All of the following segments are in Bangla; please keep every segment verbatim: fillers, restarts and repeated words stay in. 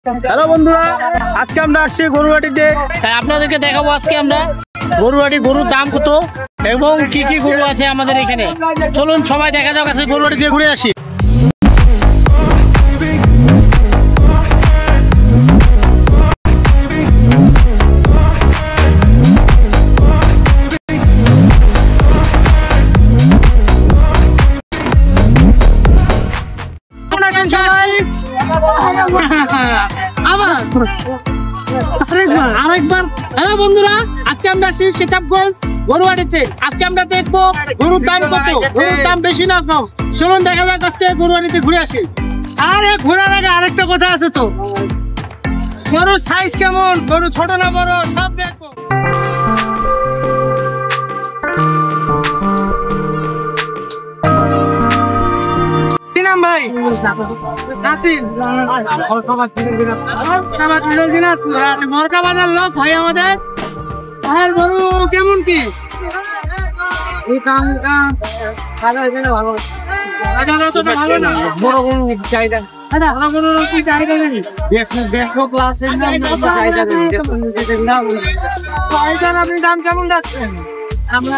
হ্যালো বন্ধুরা, আজকে আমরা আসছি গরুহাটিতে। আপনাদেরকে দেখাবো আজকে আমরা গরুহাটি গরুর দাম কত এবং কি কি গরু আছে আমাদের এখানে। চলুন সবাই দেখা যাক, আজকে গরুহাটিতে ঘুরে আসি। আরেকবার হ্যালো বন্ধুরা, আজকে আমরা আসছি সীতাবগঞ্জ গরুহাটিতে। আজকে আমরা দেখবো গরুর দাম কত, গরুর দাম বেশি না কম। চলুন দেখা যাক আজকে গরুহাটিতে ঘুরে আসি। আরে ঘোরার আগে আরেকটা কথা আছে তো, গরুর সাইজ কেমন, গরু ছোট না বড় সব দেখবো। ভাই বাজার লোক ভাই আমাদের গরু কেমন কি আপনি দাম কেমন যাচ্ছেন? আমরা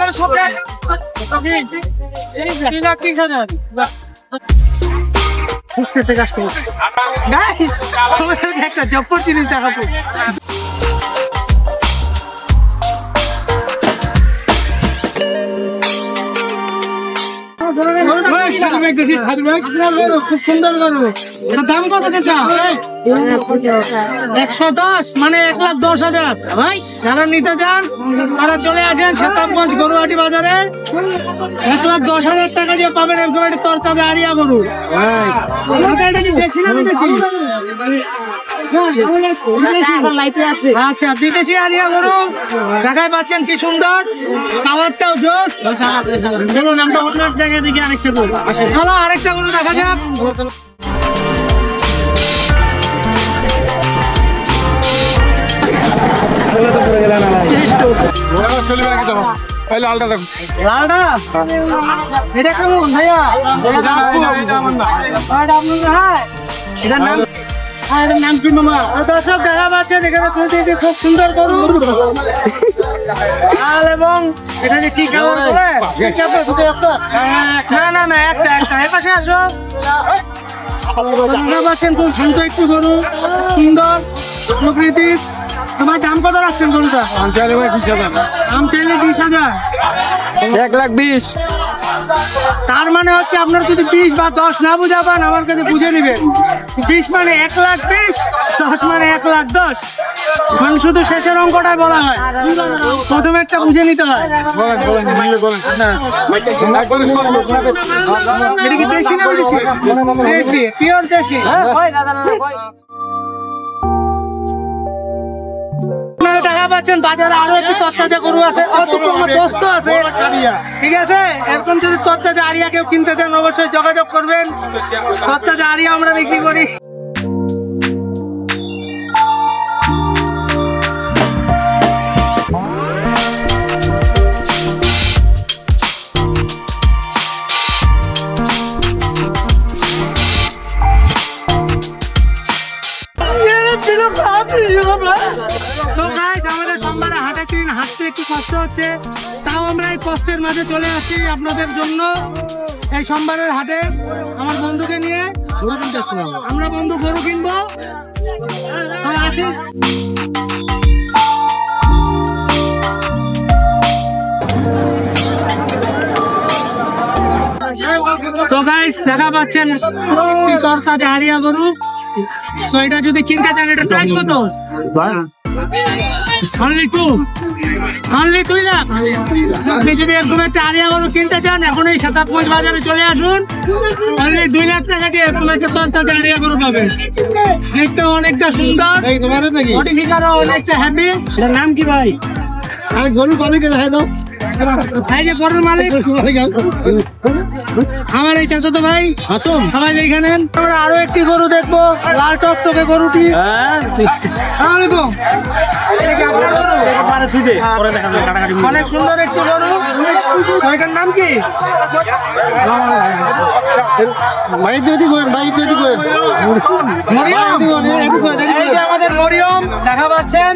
একটা জব্বর জিনিস দেখাবো। খুব সুন্দর গরু, দাম কত একশো দশ মানে এক লাখ দশ হাজার। যারা নিতে চান তারা চলে আসেন সীতাবগঞ্জ গরুহাটি বাজারে। এক লাখ দশ হাজার টাকা দিয়ে পাবেন এরকম একটা তরতাজা আরিয়া গরু। আচ্ছা, বিদেশি আরিয়া গরু ঢাকায় পাচ্ছেন, কি সুন্দর কালারটাও জোস। চলুন আমরা অন্য জায়গায় দেখি আরেকটা গরু। চলো আরেকটা গরু দেখা যাক। এটা কেমন ভাইয়া? নাম কি মামা? দর্শক দেখা পাচ্ছেন এখানে খুব সুন্দর গরু, এবং এটা কি কালার করে? না না না একটা একটা এর পাশে আসো। দেখা পাচ্ছেন খুব শান্ত একটু গরু, সুন্দর প্রকৃতির। তোমার দাম কত রাখছেন গরুটা? আম চাইলে আম চাইলে বিশ হাজার, এক লাখ বিশ। তার মানে হচ্ছে আপনার যদি বিশ বা দশ না বুঝা পান আমার কাছে বুঝে নিবেন। বিশ মানে এক লাখ বিশ, দশ মানে এক লাখ দশ। মানে শুধু শেষের অঙ্কটাই বলা হয়, প্রথমে একটা বুঝে নিতে হয়। এটা কি দেশি না বিদেশি? দেশি, পিওর দেশি। টাকা পাচ্ছেন বাজারে আরো একটু তরতাজা গরু আছে, দোস্ত আছে, ঠিক আছে? এরকম যদি তরতাজা আরিয়া কেউ কিনতে চান অবশ্যই যোগাযোগ করবেন। তরতাজা আরিয়া আমরা বিক্রি করি। আমাদের সোমবারে হাটের দিন হাঁটতে একটু কষ্ট হচ্ছে, তাও আমরা এই কষ্টের মাঝে চলে আসছি আপনাদের জন্য। এই সোমবারের হাটে আমার বন্ধুকে নিয়ে আমরা বন্ধু গরু কিনবো। তো গাইস দেখা পাচ্ছেন তরতাজা আরিয়া গরু। তো এটা যদি কিনতে চান এটা প্রাইস কত? অনলি টু অনলি দুই লাখ। আপনি যদি এরকম একটা আরিয়া গরু কিনতে চান এখন এই সীতাবগঞ্জ বাজারে চলে আসুন। অনলি দুই লাখ টাকা দিয়ে এরকম একটা তরতাজা আরিয়া গরু পাবেন। দেখতে অনেকটা সুন্দর, মডিফিকারও অনেকটা হ্যাপি। এটার নাম কি ভাই? আর গরু অনেকে দেখাই দাও। এই যে গরুর মালিক আমার এই চাচাতো ভাই আসুন সবাই এইখানে। আমরা আরো একটি গরু দেখবো, লাল টকটকে গরুটি। আসসালামু আলাইকুম। অনেক সুন্দর একটি গরু। এটার নাম কি? আমাদের মরিয়ম দেখা পাচ্ছেন,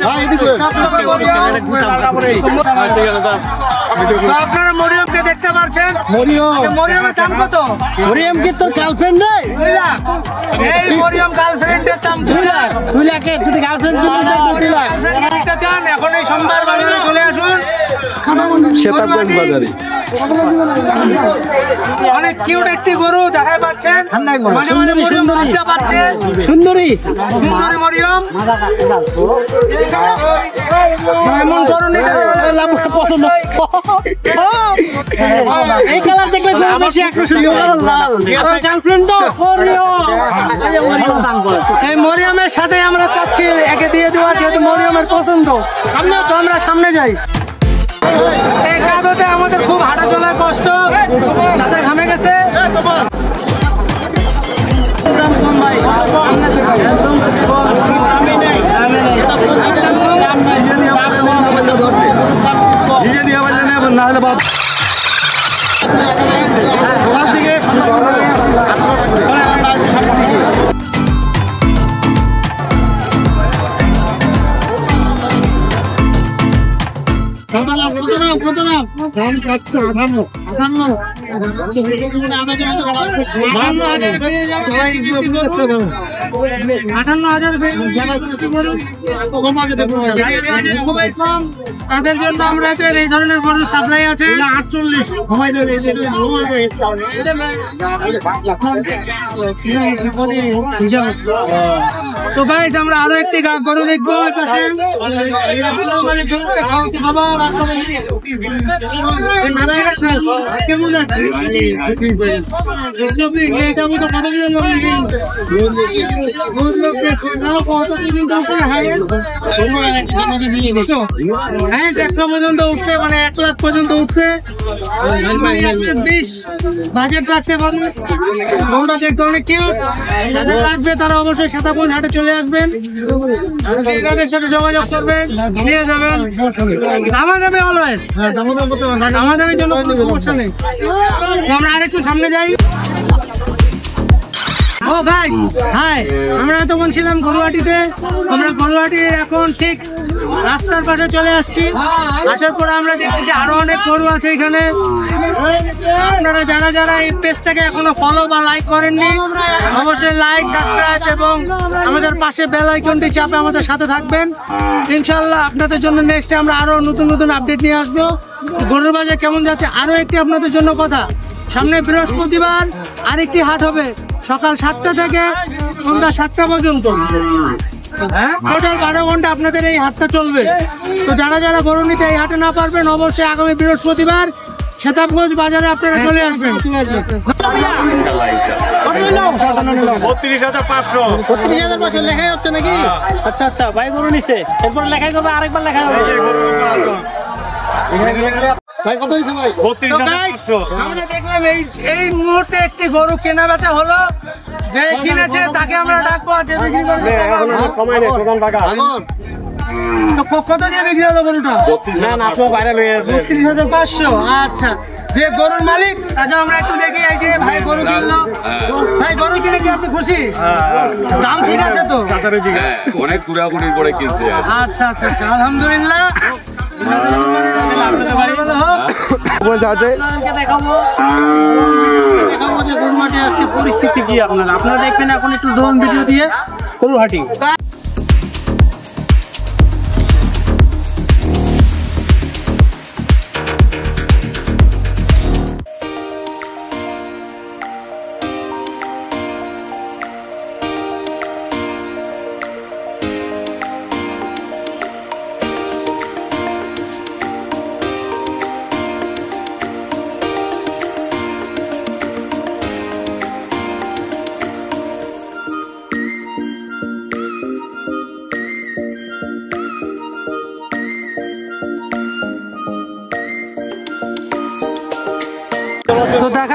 আপনারা মরিয়মকে দেখতে পাচ্ছেন। মরিয়মের দাম কত? মরিয়ম কি তোর গার্লফ্রেন্ড নেই? দুই লাখ। এই মরিয়ম গার্লফ্রেন্ডের দাম দুই লাখ। দুই লাখে যদি গার্লফ্রেন্ড দুই লাখ দেখতে চান এখন এই সোমবার বাজারে চলে আসুন, সেতাবগঞ্জ বাজারে। অনেক কিউট একটি গরু দেখা পাচ্ছেন, মাঝে মাঝে মরিয়ম বাচ্চা পাচ্ছে। সুন্দরী সুন্দরী মরিয়ম এমন গরু নিতে পছন্দ। এই কালার দেখলে বেশি আকর্ষণ। লাল গার্লফ্রেন্ড তো এই মরিয়মের সাথে আমরা চাচ্ছি একে দিয়ে দেওয়া, যেহেতু মরিয়মের পছন্দ। তো আমরা সামনে যাই। এই কাদোতে আমাদের খুব হাঁটা চলার কষ্ট, চাচা ঘামে গেছে। আটান্ন হাজার তাদের জন্য আমরা এই ধরনের গরুর সাপ্লাই আছে। আটচল্লিশ তো গাইস আমরা আরো একটি গরু দেখবো। কেমন একশো পর্যন্ত উঠছে, মানে এক লাখ পর্যন্ত উঠছে। বিশ বাজেট রাখছে, গরুটা দেখতে অনেক কিউট। যাদের লাগবে তারা অবশ্যই সেতাবগঞ্জ হাটে চলে আসবেন, তাদের সাথে যোগাযোগ করবেন, নিয়ে যাবেন। দামাদামি অলওয়েজ, দামাদামির জন্য কোনো সমস্যা নেই। আমরা আরেকটু সামনে যাই। ও ভাই হাই, আমরা তখন ছিলাম গরুহাটিতে। আমরা গরুহাটির এখন ঠিক রাস্তার পাশে চলে আসছি। আসার পর আমরা দেখছি যে আরো অনেক গরু আছে এখানে। আপনারা যারা যারা এই পেজটাকে এখনো ফলো বা লাইক করেননি, অবশ্যই লাইক, সাবস্ক্রাইব এবং আমাদের পাশে বেল আইকনটি চাপে আমাদের সাথে থাকবেন। ইনশাল্লাহ আপনাদের জন্য নেক্সট আমরা আরো নতুন নতুন আপডেট নিয়ে আসবো। গরুর বাজার কেমন যাচ্ছে আরো একটি আপনাদের জন্য কথা। সামনে বৃহস্পতিবার আরেকটি হাট হবে, সকাল সাতটা থেকে সন্ধ্যা সাতটা পর্যন্ত। টোটাল বারো ঘন্টা আপনাদের এই হাটটা চলবে। তো যারা যারা গরু নিতে এই হাটে না পারবেন, অবশ্যই আগামী বৃহস্পতিবার সেতাবগঞ্জ বাজারে আপনারা চলে আসবেন। বত্রিশ হাজার পাঁচশো বত্রিশ হাজার পাঁচশো লেখাই হচ্ছে নাকি? আচ্ছা আচ্ছা, ভাই গরু নিছে, এরপর লেখাই করবে, আরেকবার লেখা হবে। আমরা দেখলাম এই এই মুহূর্তে একটি গরু কেনা বেচা হলো। যে কিনেছে তাকে আমরা ডাকবো, যে বিক্রি করবে কত দিয়ে বিক্রি হলো গরুটা? বত্রিশ হাজার পাঁচশো। আচ্ছা, যে গরুর মালিক তাকে আমরা একটু দেখি। এই যে ভাই গরু কিনলো, ভাই গরু কিনে কি আপনি খুশি? দাম ঠিক আছে তো? অনেক ঘুরাঘুরি করে কিনছে। আচ্ছা আচ্ছা আচ্ছা, আলহামদুলিল্লাহ। পরিস্থিতি কি আপনারা আপনারা দেখবেন এখন একটু ড্রোন ভিডিও দিয়ে গরুহাটি।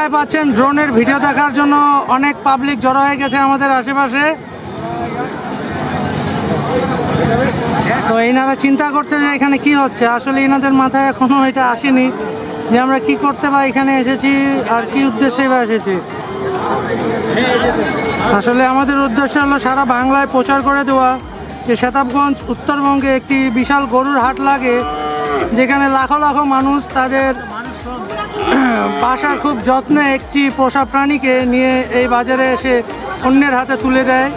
দেখতেই পাচ্ছেন ড্রোনের ভিডিও দেখার জন্য অনেক পাবলিক জড়ো হয়ে গেছে আমাদের আশেপাশে। তো এনারা চিন্তা করছে যে এখানে কি হচ্ছে, আসলে এনাদের মাথায় এখনো এটা আসেনি যে আমরা কি করতে বা এখানে এসেছি আর কি উদ্দেশ্যে বা এসেছি। আসলে আমাদের উদ্দেশ্য হলো সারা বাংলায় প্রচার করে দেওয়া যে সেতাবগঞ্জ উত্তরবঙ্গে একটি বিশাল গরুর হাট লাগে, যেখানে লাখো লাখো মানুষ তাদের বাসার খুব যত্নে একটি পোষা প্রাণীকে নিয়ে এই বাজারে এসে অন্যের হাতে তুলে দেয়।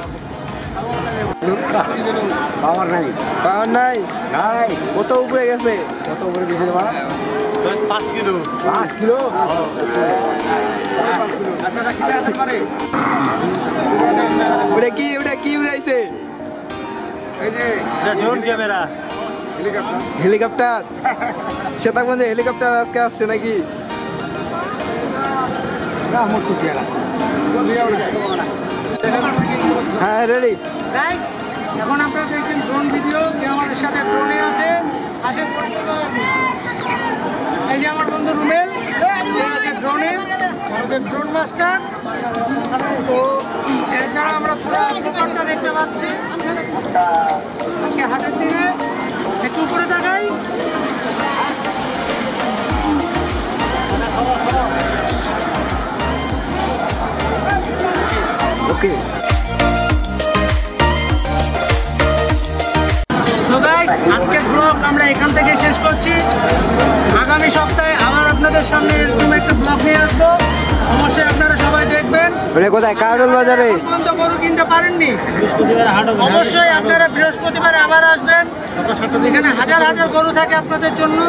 পাওয়ার নাই পাওয়ার নাই নাই কত উপরে গেছে কত উপরে গেছে বা পাঁচ কিলো পাঁচ কিলো ওটা কি ওটা কি উড়াইছে এই যে ড্রোন ক্যামেরা হেলিকপ্টার হেলিকপ্টার সেতাবগঞ্জে হেলিকপ্টার আজকে আসছে নাকি হ্যাঁ রেডি। গাইস, এখন আপনারা দেখছেন ড্রোন ভিডিও। যে আমাদের সাথে ড্রোনে আছে, আসেন পরিচয় করে দিই। এই যে আমার বন্ধু রুমেল, যে আছে ড্রোনে, আমাদের ড্রোন মাস্টার। তো এর দ্বারা আমরা পুরো দোকানটা দেখতে পাচ্ছি। আজকে হাটের দিনে একটু উপরে তাকাই। ওকে তো গাইস, আজকের ব্লগ আমরা এখান থেকে শেষ করছি। আগামী সপ্তাহে আবার আপনাদের সামনে এরকম একটা ব্লগ নিয়ে আসবো। অবশ্যই আপনারা সবাই দেখবেন। ওটা কোথায় কারুল বাজারে পর্যন্ত গরু কিনতে পারেননি, অবশ্যই আপনারা বৃহস্পতিবারে আবার আসবেন। এখানে হাজার হাজার গরু থাকে আপনাদের জন্য।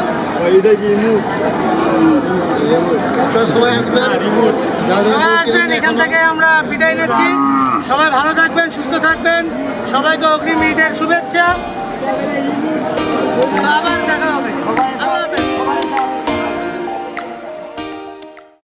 সবাই আসবেন। এখান থেকে আমরা বিদায় নিচ্ছি। সবাই ভালো থাকবেন, সুস্থ থাকবেন। সবাইকে অগ্রিম ঈদের শুভেচ্ছা। আবার দেখা হবে। আল্লাহ হাফেজ।